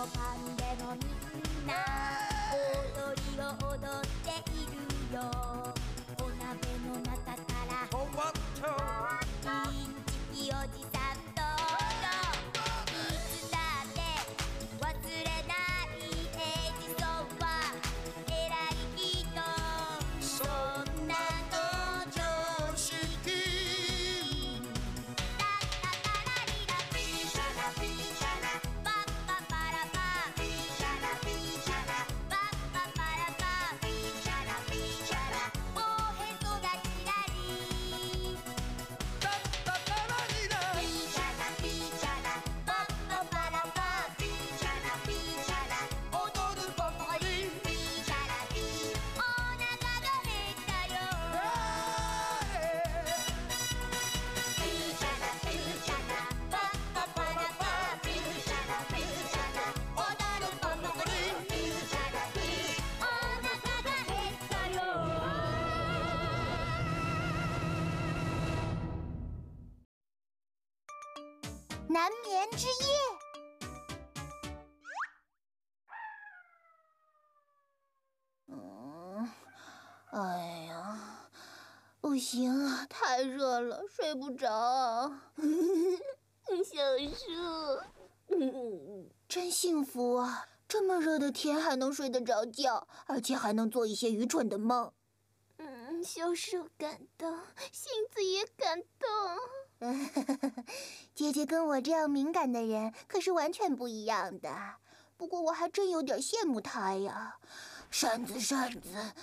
もかんでもみんな踊りを踊っているよ。お鍋の中からインチキおじさん登場。いつだって忘れないエジソンは偉い人。そんなの常識。タッタタラリラピーシャラピーシャラパッパパラパーピーシャラピーシャラパッパパラパーピーシャラピーシャラおへそがちらりタッタタラリラピーシャラピーシャラパッパパラパーピーシャラピーシャラ踊るポポリピーシャラピーお腹が減ったよピーシャラピーシャラパッパパラパーピーシャラピーシャラ踊るポポリピーシャラピーお腹が減ったよ。 难眠之夜。哎呀，不行啊，太热了，睡不着。小树，真幸福啊！这么热的天还能睡得着觉，而且还能做一些愚蠢的梦。小树感动，杏子也感动。姐姐跟我这样敏感的人可是完全不一样的。不过我还真有点羡慕她呀。扇子，扇子。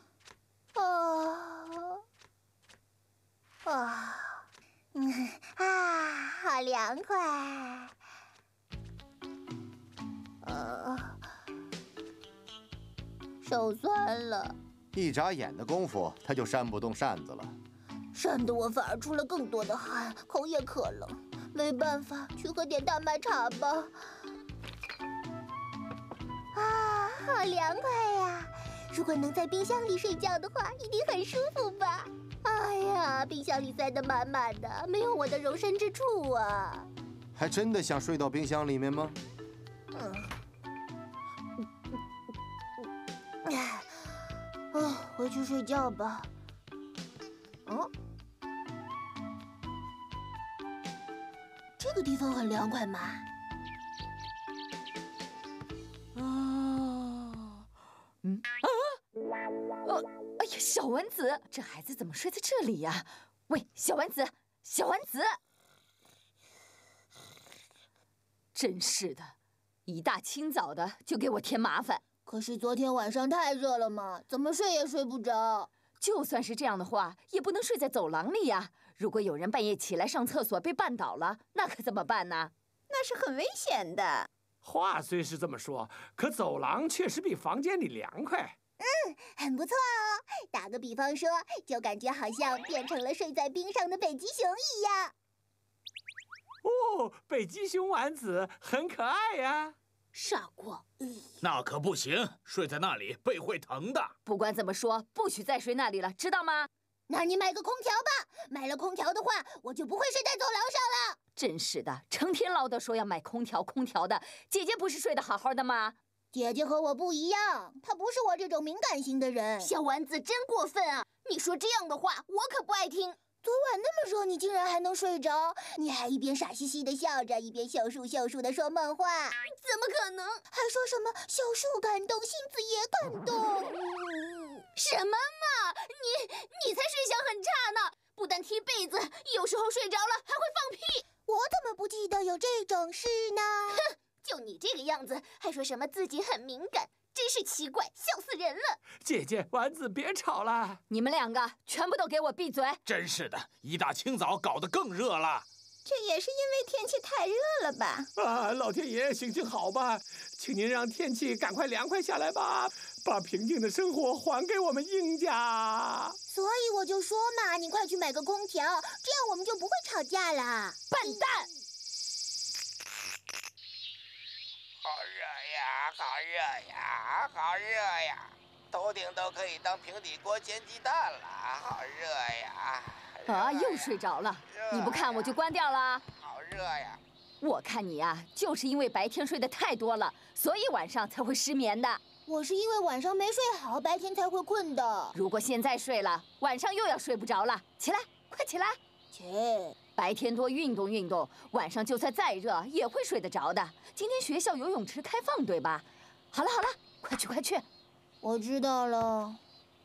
好凉快。手酸了。 一眨眼的功夫，他就扇不动扇子了。 扇得我反而出了更多的汗，口也渴了。没办法，去喝点大麦茶吧。好凉快呀！如果能在冰箱里睡觉的话，一定很舒服吧？哎呀，冰箱里塞得满满的，没有我的容身之处啊！ 还真的想睡到冰箱里面吗？ 回去睡觉吧。这个地方很凉快嘛。 哎呀，小丸子，这孩子怎么睡在这里呀？喂，小丸子，小丸子！真是的，一大清早的就给我添麻烦。 可是昨天晚上太热了嘛，怎么睡也睡不着。 就算是这样的话，也不能睡在走廊里呀。如果有人半夜起来上厕所被绊倒了，那可怎么办呢？ 那是很危险的。 话虽是这么说，可走廊确实比房间里凉快。 很不错哦。打个比方说，就感觉好像变成了睡在冰上的北极熊一样。 哦，北极熊丸子很可爱呀。 傻瓜， 那可不行，睡在那里背会疼的。 不管怎么说，不许再睡那里了，知道吗？ 那你买个空调吧。买了空调的话，我就不会睡在走廊上了。 真是的，成天唠叨说要买空调的，姐姐不是睡得好好的吗？ 姐姐和我不一样，她不是我这种敏感型的人。 小丸子真过分啊！你说这样的话，我可不爱听。 昨晚那么热，你竟然还能睡着？你还一边傻兮兮的笑着，一边秀树的说梦话。 怎么可能？ 还说什么秀树感动，杏子也感动。 什么嘛！你才睡相很差呢！不但踢被子，有时候睡着了还会放屁。 我怎么不记得有这种事呢？ 哼！就你这个样子，还说什么自己很敏感，真是奇怪，笑死人了！ 姐姐，丸子别吵了， 你们两个全部都给我闭嘴！ 真是的，一大清早搞得更热了。 这也是因为天气太热了吧？ 老天爷，行行好吧，请您让天气赶快凉快下来吧，把平静的生活还给我们鹰家。 所以我就说嘛，你快去买个空调，这样我们就不会吵架了。 笨蛋！ 好热呀，好热呀，好热呀！头顶都可以当平底锅煎鸡蛋了，好热呀！ 啊，又睡着了！你不看我就关掉了。 好热呀！ 我看你呀，就是因为白天睡得太多了，所以晚上才会失眠的。 我是因为晚上没睡好，白天才会困的。 如果现在睡了，晚上又要睡不着了。起来，快起来！ 切， 白天多运动运动，晚上就算再热也会睡得着的。今天学校游泳池开放，对吧？好了好了，快去快去！ 我知道了。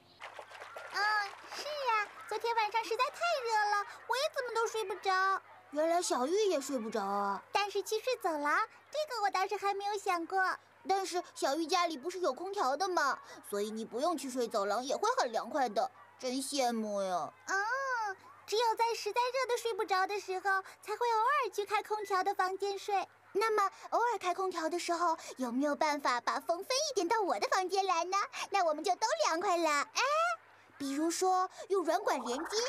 是啊，昨天晚上实在太热了，我也怎么都睡不着。 原来小玉也睡不着啊。 但是去睡走廊，这个我倒是还没有想过。 但是小玉家里不是有空调的吗？所以你不用去睡走廊也会很凉快的，真羡慕呀。 只有在实在热的睡不着的时候，才会偶尔去开空调的房间睡。 那么偶尔开空调的时候，有没有办法把风分一点到我的房间来呢？那我们就都凉快了。哎，比如说用软管连接。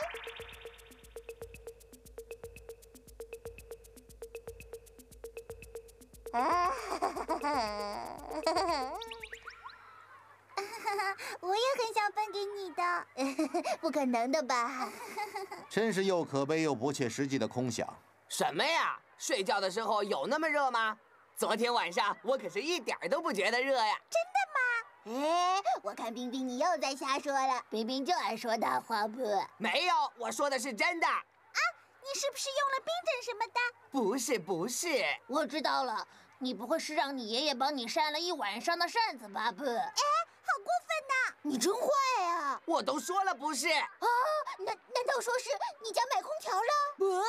我也很想分给你的。 不可能的吧？ 真是又可悲又不切实际的空想。 什么呀？睡觉的时候有那么热吗？昨天晚上我可是一点儿都不觉得热呀。 哎，我看冰冰你又在瞎说了。冰冰就爱说大话不？ 没有，我说的是真的。 你是不是用了冰枕什么的？ 不是。 我知道了，你不会是让你爷爷帮你扇了一晚上的扇子吧？不，哎，好过分呐！ 你真坏呀！ 我都说了不是。 啊，难道说是你家买空调了？不，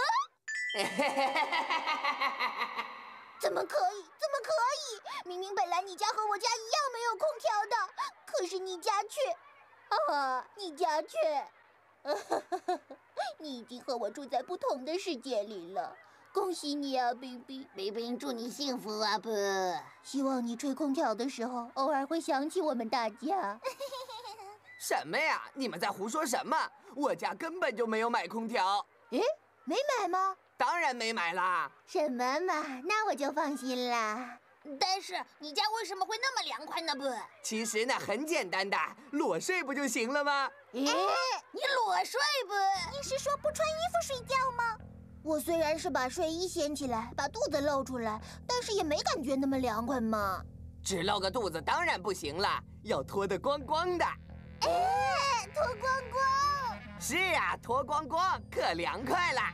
怎么可以？怎么可以？明明本来你家和我家一样没有空调的，可是你家却，你家却，你已经和我住在不同的世界里了。恭喜你啊，冰冰！ 冰冰，祝你幸福啊！不， 希望你吹空调的时候，偶尔会想起我们大家。 什么呀？你们在胡说什么？我家根本就没有买空调。 诶，没买吗？ 当然没买啦。 什么嘛，那我就放心啦。 但是你家为什么会那么凉快呢？不， 其实呢很简单的，裸睡不就行了吗？ 你裸睡不？你是说不穿衣服睡觉吗？ 我虽然是把睡衣掀起来，把肚子露出来，但是也没感觉那么凉快嘛。 只露个肚子当然不行了，要脱得光光的。 脱光光。 是啊，脱光光可凉快了。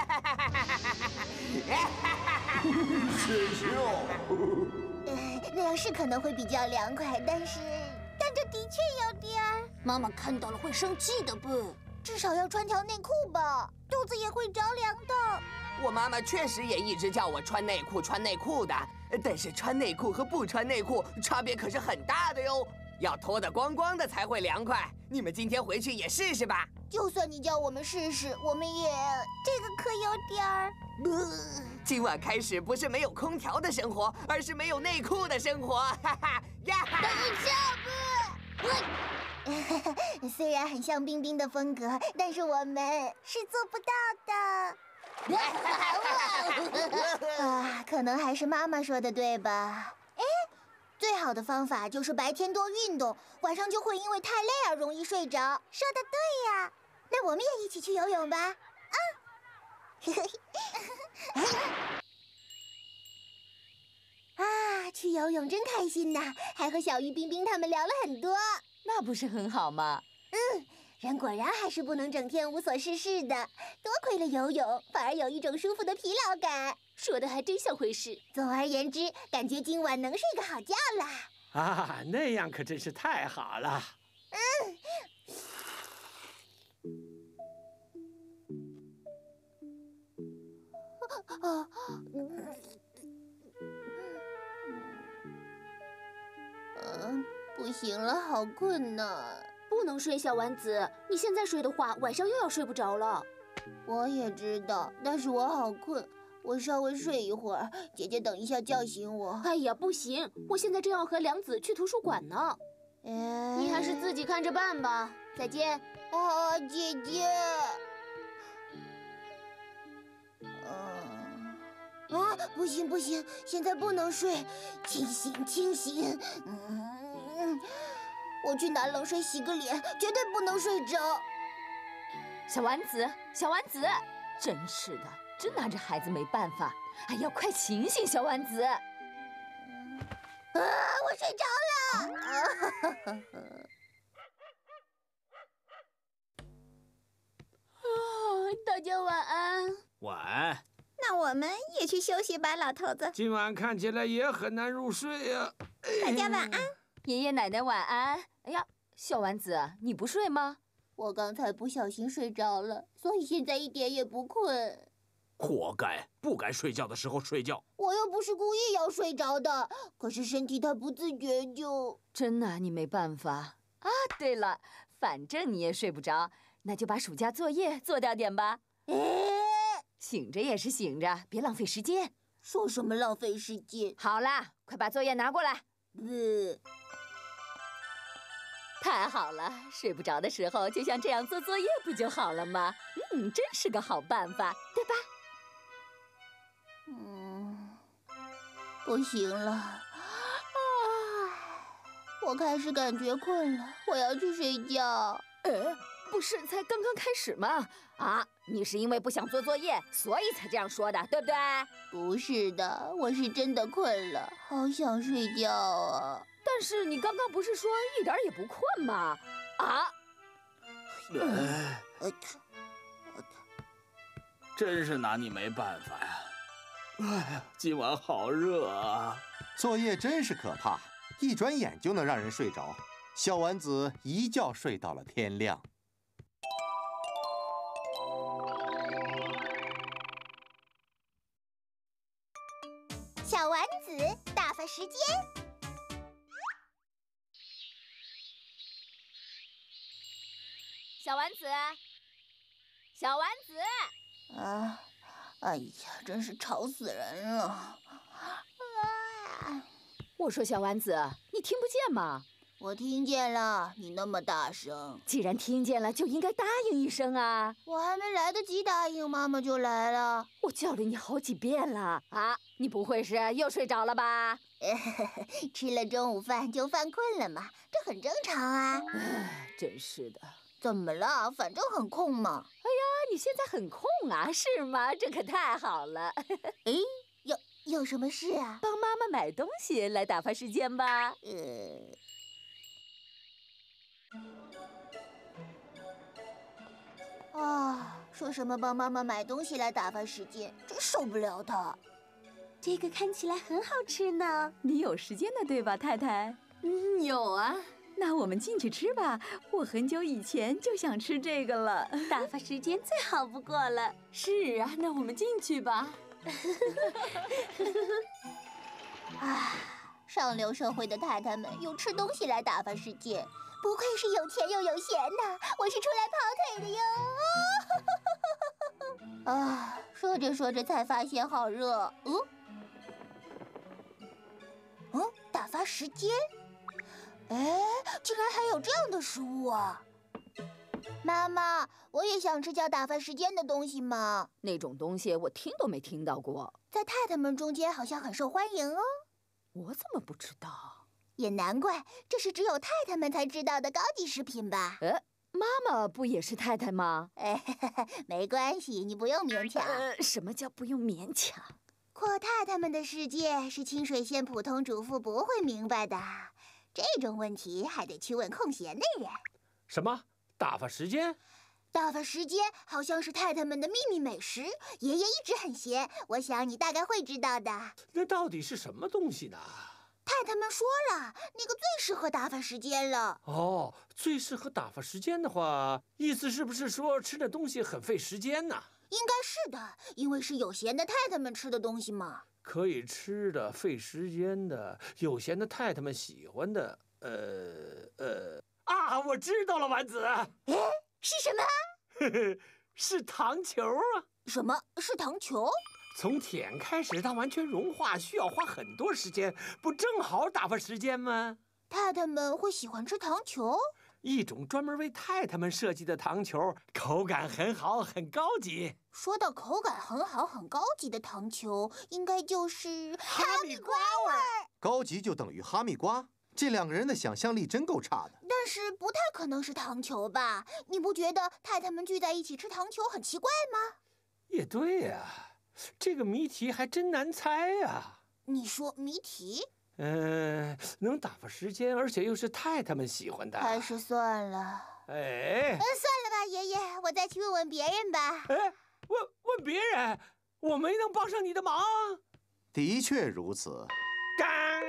谢谢哦。 那样是可能会比较凉快，但这的确有点儿。妈妈看到了会生气的不？ 至少要穿条内裤吧， 肚子也会着凉的。 我妈妈确实也一直叫我穿内裤的，但是穿内裤和不穿内裤差别可是很大的哟。要脱得光光的才会凉快。你们今天回去也试试吧。 就算你叫我们试试，我们也…… 这个可有点儿…… 今晚开始不是没有空调的生活，而是没有内裤的生活。哈哈呀！ 等一下不。 虽然很像冰冰的风格，但是我们是做不到的。可能还是妈妈说的对吧？哎，最好的方法就是白天多运动，晚上就会因为太累而容易睡着。 说的对呀， 那我们也一起去游泳吧。去游泳真开心呐，还和小鱼、冰冰他们聊了很多。 那不是很好吗？ 人果然还是不能整天无所事事的，多亏了游泳，反而有一种舒服的疲劳感。 说的还真像回事。 总而言之，感觉今晚能睡个好觉啦。 那样可真是太好了。 不行了，好困呐。 不能睡，小丸子，你现在睡的话，晚上又要睡不着了。 我也知道，但是我好困，我稍微睡一会儿，姐姐等一下叫醒我。 哎呀，不行，我现在正要和良子去图书馆呢。你还是自己看着办吧。再见。 姐姐。不行不行，现在不能睡，清醒清醒。我去拿冷水洗个脸，绝对不能睡着。 小丸子，小丸子，真是的， 真拿这孩子没办法。哎呀，快醒醒，小丸子！ 我睡着了。 大家晚安。 晚。 那我们也去休息吧，老头子。 今晚看起来也很难入睡呀。 大家晚安。 爷爷奶奶晚安。哎呀，小丸子，你不睡吗？ 我刚才不小心睡着了，所以现在一点也不困。 活该，不该睡觉的时候睡觉。 我又不是故意要睡着的，可是身体它不自觉就…… 真拿你没办法啊！对了，反正你也睡不着，那就把暑假作业做掉点吧。醒着也是醒着，别浪费时间。 说什么浪费时间？ 好啦，快把作业拿过来。太好了，睡不着的时候就像这样做作业不就好了吗？真是个好办法，对吧？ 不行了，我开始感觉困了，我要去睡觉。 不是才刚刚开始吗？啊，你是因为不想做作业，所以才这样说的，对不对？ 不是的，我是真的困了，好想睡觉啊。 但是你刚刚不是说一点也不困吗？啊？ 真是拿你没办法呀！哎呀，今晚好热啊！ 作业真是可怕，一转眼就能让人睡着。小丸子一觉睡到了天亮。 小丸子打发时间。 小丸子，小丸子！ 哎呀，真是吵死人了！ 我说小丸子，你听不见吗？ 我听见了，你那么大声。 既然听见了，就应该答应一声啊！ 我还没来得及答应，妈妈就来了。 我叫了你好几遍了啊！你不会是又睡着了吧？ 吃了中午饭就犯困了嘛，这很正常啊。 真是的。 怎么了？反正很空嘛。 哎呀，你现在很空啊，是吗？这可太好了。 有什么事啊？ 帮妈妈买东西来打发时间吧。 说什么帮妈妈买东西来打发时间，真受不了她。 这个看起来很好吃呢。 你有时间的对吧，太太？ 有啊。 那我们进去吃吧，我很久以前就想吃这个了。 打发时间最好不过了。 是啊，那我们进去吧。 上流社会的太太们用吃东西来打发时间，不愧是有钱又有闲呐！我是出来跑腿的哟。说着说着才发现好热。打发时间？竟然还有这样的食物啊！妈妈，我也想吃叫打发时间的东西嘛。 那种东西我听都没听到过， 在太太们中间好像很受欢迎哦。 我怎么不知道？ 也难怪，这是只有太太们才知道的高级食品吧？ 妈妈不也是太太吗？ 没关系，你不用勉强。 什么叫不用勉强？ 阔太太们的世界是清水县普通主妇不会明白的，这种问题还得去问空闲的人。 什么？打发时间？ 打发时间好像是太太们的秘密美食，爷爷一直很闲，我想你大概会知道的。 那到底是什么东西呢？ 太太们说了，那个最适合打发时间了。 最适合打发时间的话，意思是不是说吃的东西很费时间呢？ 应该是的，因为是有闲的太太们吃的东西嘛。 可以吃的、费时间的、有闲的太太们喜欢的，我知道了，丸子。 是什么？ 是糖球啊！ 什么是糖球？ 从舔开始到完全融化，需要花很多时间，不正好打发时间吗？ 太太们会喜欢吃糖球？ 一种专门为太太们设计的糖球，口感很好，很高级。 说到口感很好、很高级的糖球，应该就是哈密瓜味儿。 高级就等于哈密瓜？这两个人的想象力真够差的。 但是不太可能是糖球吧？你不觉得太太们聚在一起吃糖球很奇怪吗？ 也对呀。 这个谜题还真难猜啊。 你说谜题？ 能打发时间，而且又是太太们喜欢的。 还是算了。 哎， 算了吧，爷爷，我再去问问别人吧。 哎，问别人，我没能帮上你的忙。 的确如此。 干！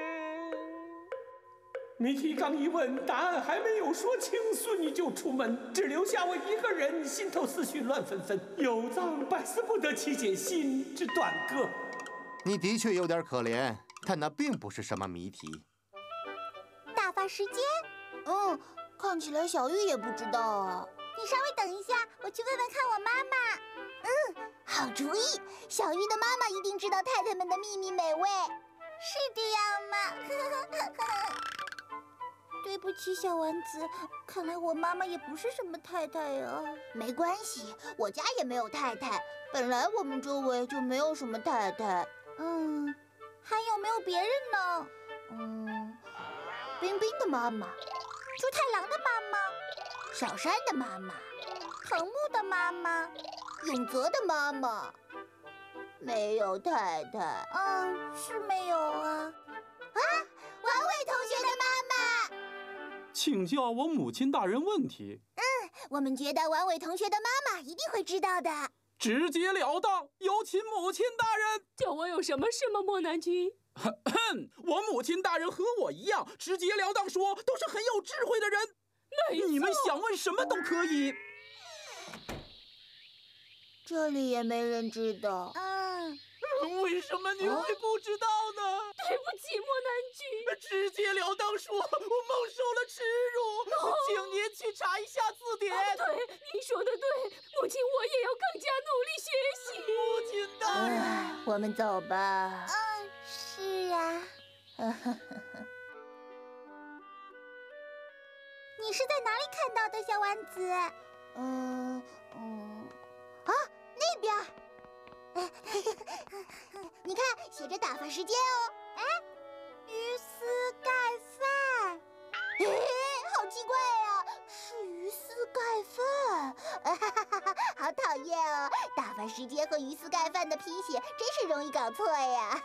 谜题刚一问，答案还没有说清，孙女就出门，只留下我一个人，心头思绪乱纷纷，有藏百思不得其解，心之短歌。 你的确有点可怜，但那并不是什么谜题。 打发时间？看起来小玉也不知道啊。你稍微等一下，我去问问看我妈妈。好主意，小玉的妈妈一定知道太太们的秘密美味。是这样吗？对不起，小丸子，看来我妈妈也不是什么太太呀。没关系，我家也没有太太，本来我们周围就没有什么太太。还有没有别人呢？冰冰的妈妈，猪太郎的妈妈，小山的妈妈，藤木的妈妈，永泽的妈妈，没有太太。是没有啊。王伟同学的妈妈， 请教我母亲大人问题。 我们觉得王伟同学的妈妈一定会知道的。 直截了当，有请母亲大人。 叫我有什么事吗，莫南君？ 我母亲大人和我一样，直截了当说，都是很有智慧的人。你们想问什么都可以。 这里也没人知道。 为什么你会不知道呢？ 对不起，莫南君。 直截了当说，我蒙受了耻辱，请您去查一下字典。 对，您说的对，母亲，我也要更加努力学习。 母亲大人， 我们走吧。是啊。你是在哪里看到的，小丸子？那边。你看，写着打发时间哦。鱼丝盖饭。好奇怪啊，是鱼丝盖饭。好讨厌哦，打发时间和鱼丝盖饭的拼写真是容易搞错呀。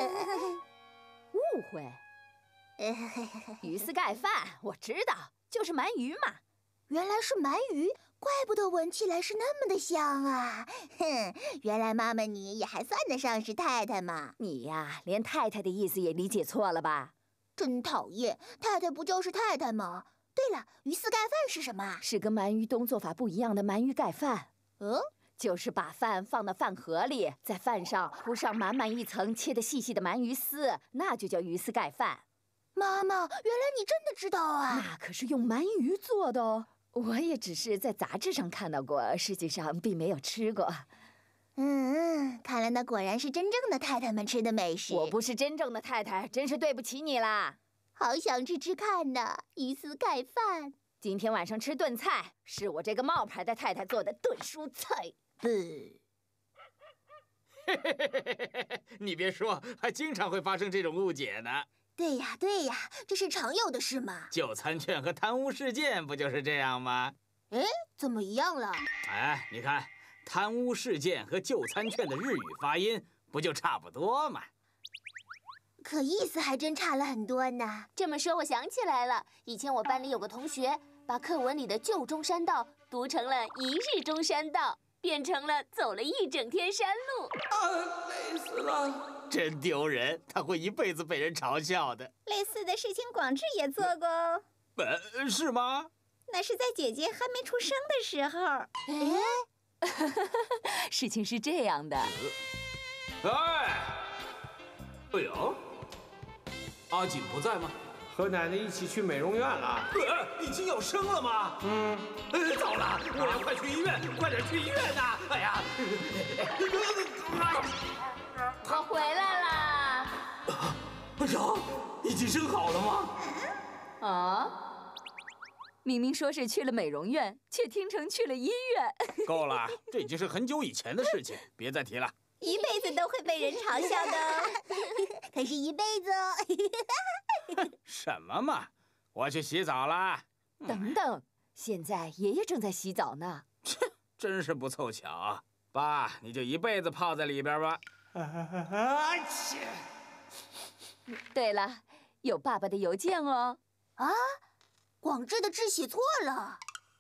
误会。鱼丝盖饭，我知道，就是鳗鱼嘛。 原来是鳗鱼，怪不得闻起来是那么的香啊！原来妈妈你也还算得上是太太嘛。 你呀，连太太的意思也理解错了吧？ 真讨厌，太太不就是太太吗？对了，鱼丝盖饭是什么？ 是跟鳗鱼冬做法不一样的鳗鱼盖饭。就是把饭放到饭盒里，在饭上铺上满满一层切得细细的鳗鱼丝，那就叫鱼丝盖饭。 妈妈，原来你真的知道啊！ 那可是用鳗鱼做的哦。我也只是在杂志上看到过，实际上并没有吃过。 看来那果然是真正的太太们吃的美食。 我不是真正的太太，真是对不起你啦。 好想吃吃看呢，鱼丝盖饭。 今天晚上吃炖菜，是我这个冒牌的太太做的炖蔬菜。 你别说，还经常会发生这种误解呢。 对呀，这是常有的事嘛。 就餐券和贪污事件不就是这样吗？ 怎么一样了？ 你看，贪污事件和就餐券的日语发音不就差不多吗？ 可意思还真差了很多呢。 这么说，我想起来了，以前我班里有个同学，把课文里的旧中山道读成了一日中山道，变成了走了一整天山路。 累死了。 真丢人，他会一辈子被人嘲笑的。 类似的事情广志也做过哦。 是吗？ 那是在姐姐还没出生的时候。 事情是这样的。 哎呦，阿锦不在吗？ 和奶奶一起去美容院了。 已经要生了吗？糟了，我要快去医院，快点去医院呐！哎呀， 我回来啦！ 哎呀，已经生好了吗？ 明明说是去了美容院，却听成去了医院。 够了，这已经是很久以前的事情，别再提了。 一辈子都会被人嘲笑的。 可是一辈子哦。 什么嘛！我去洗澡了。 等等，现在爷爷正在洗澡呢。 真是不凑巧。 爸，你就一辈子泡在里边吧。 切！ 对了，有爸爸的邮件哦。 啊，广志的字写错了。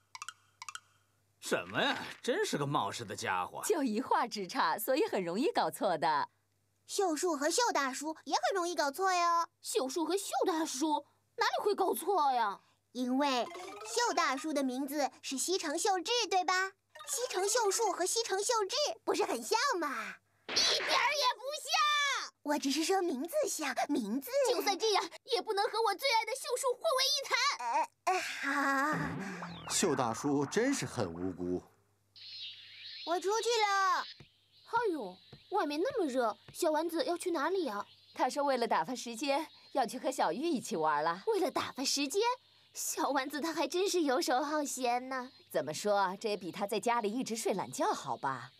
什么呀？真是个冒失的家伙。 就一画之差，所以很容易搞错的。 秀树和秀大叔也很容易搞错哟。 秀树和秀大叔哪里会搞错呀？ 因为秀大叔的名字是西城秀治，对吧？西城秀树和西城秀治不是很像吗？ 一点儿也不像。 我只是说名字像，名字。 就算这样，也不能和我最爱的秀树混为一谈。 好。 秀大叔真是很无辜。 我出去了。 哎呦，外面那么热，小丸子要去哪里啊？ 他说为了打发时间，要去和小玉一起玩了。 为了打发时间，小丸子他还真是游手好闲呢。 怎么说，这也比他在家里一直睡懒觉好吧？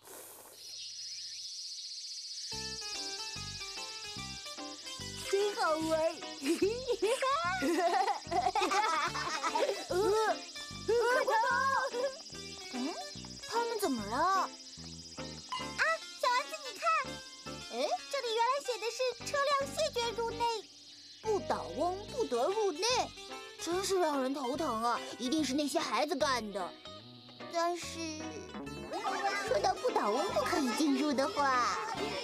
真好玩！快跑！他们怎么了？啊，小丸子，你看，哎，这里原来写的是车辆谢绝入内，不倒翁不得入内，真是让人头疼啊！一定是那些孩子干的。但是，说到不倒翁不可以进入的话，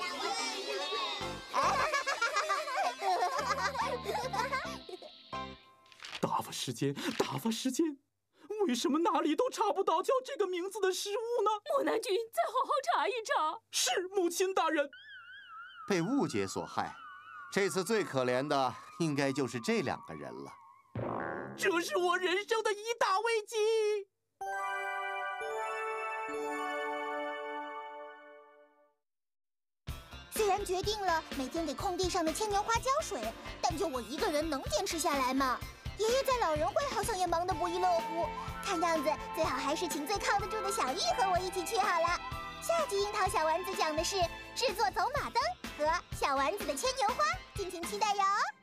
打发时间，打发时间。为什么哪里都查不到叫这个名字的食物呢？ 莫南君，再好好查一查。 是，母亲大人。 被误解所害，这次最可怜的应该就是这2个人了。 这是我人生的一大危机。 虽然决定了每天给空地上的牵牛花浇水，但就我一个人能坚持下来吗？爷爷在老人会好像也忙得不亦乐乎，看样子最好还是请最靠得住的小玉和我一起去好了。下集樱桃小丸子讲的是制作走马灯和小丸子的牵牛花，敬请期待哟。